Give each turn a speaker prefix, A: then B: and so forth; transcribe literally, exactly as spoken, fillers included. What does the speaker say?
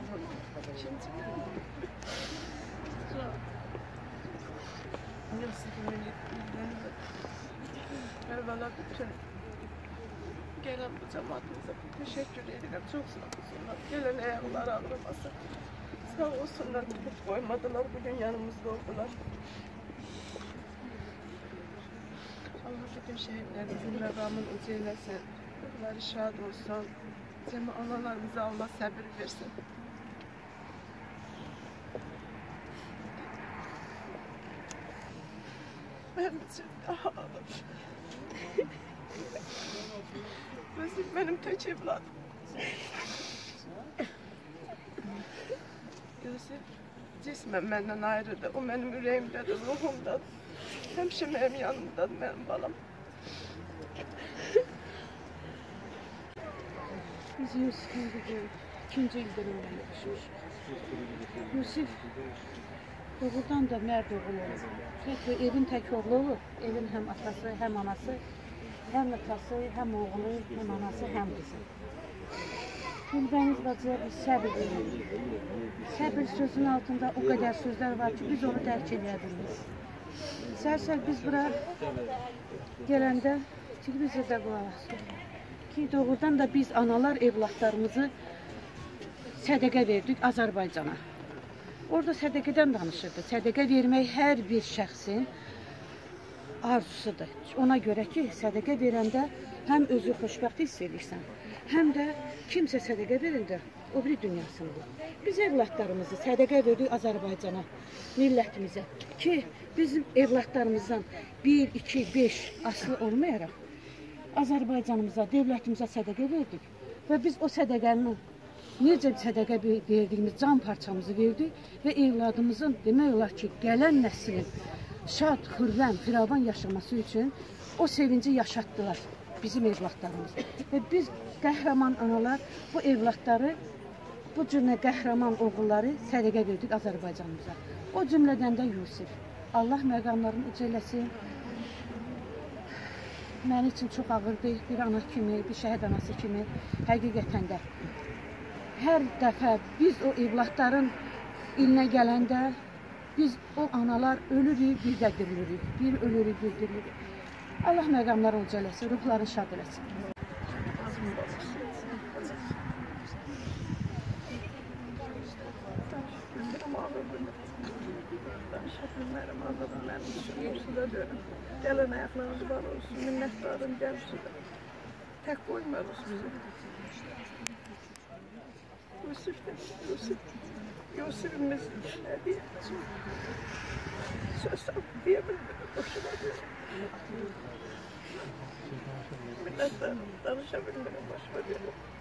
A: İkinci Yusuf'un yetkilerinde evvela bütün gelen bu cemaatimize teşekkür ederim. Çok sağ olsunlar. Gelen ayaklar ağrımasın. Sağ olsunlar. Tutup koymadılar. Bugün yanımızda oldular. Allah bütün şehitlerimizin megamını ucu eylesin. Ruhları şad olsun. Cemi analarımıza Allah sabır versin. Ben daha Yusuf benim tek evladım. Yusuf cismen benden ayrıdır. O benim yüreğimdedir, ruhumdadır. Hemşe benim yanımdadır benim balam.
B: Biz Yusuf'un bugün ikinci ildir öğrenmişmiş. Yusuf doğrudan da mərd oğul olur. Çünki evin tək oğlu olur. Evin həm atası, həm anası, həm atası, həm oğlu, həm anası, həm qızı. Gülbəniz bacıya biz səbir veririk. Səbir sözün altında o qədər sözlər var ki, biz onu dərk edə biliriz. Səhər-səhər biz bura gələndə televizorda qulaq asırıq. Ki, doğrudan da biz analar evlatlarımızı sədəqə verdik Azərbaycana. Orada sədəqədən danışırdı. Sədəqə vermək hər bir şəxsin arzusudur. Ona görə ki, sədəqə verəndə həm özü xoşbəxt hiss edirsən, həm də kimsə sədəqə verəndə o biri dünyasındır. Biz evlatlarımızı sədəqə verdik Azərbaycana, millətimizə ki, bizim evlatlarımızdan bir, iki, beş aslı olmayaraq Azərbaycanımıza, devlətimizə sədəqə verdik və biz o sədəqənin necə sədəqə verdiyimiz can parçamızı verdik və evladımızın demək olar ki, gələn nəslin şad, xürrəm, firavan yaşaması üçün o sevinci yaşatdılar bizim evlatlarımız. Və biz qəhrəman analar bu evlatları, bu cümlə qəhrəman oğulları sədəqə verdik Azərbaycanımıza. O cümlədən də Yusuf. Allah məqamlarını ucələsin. Mənim üçün çox ağırdır, bir ana kimi, bir şəhid anası kimi, həqiqətən də. Hər dəfə biz o evlatların ilinə gələndə, biz o analar ölürük, bir də dirilir, bir ölürük, bir dirilir. Allah məqamları ucələsin, ruhlarını şad eləsin.
A: Şəkillərim Allah'dan mənim üçün yursuda dönüm. Gələn ayaqlarınız var olsun, minnətdarım gəlmişsiniz. Tək qoymuyoruz bizi. Yusuf demiş, Yusuf. Yusuf'imiz ne diyeceğim? Söz diyebilmiyorum, boşuna diyorum. Minnettarım, danışabilmiyorum, boşuna diyorum.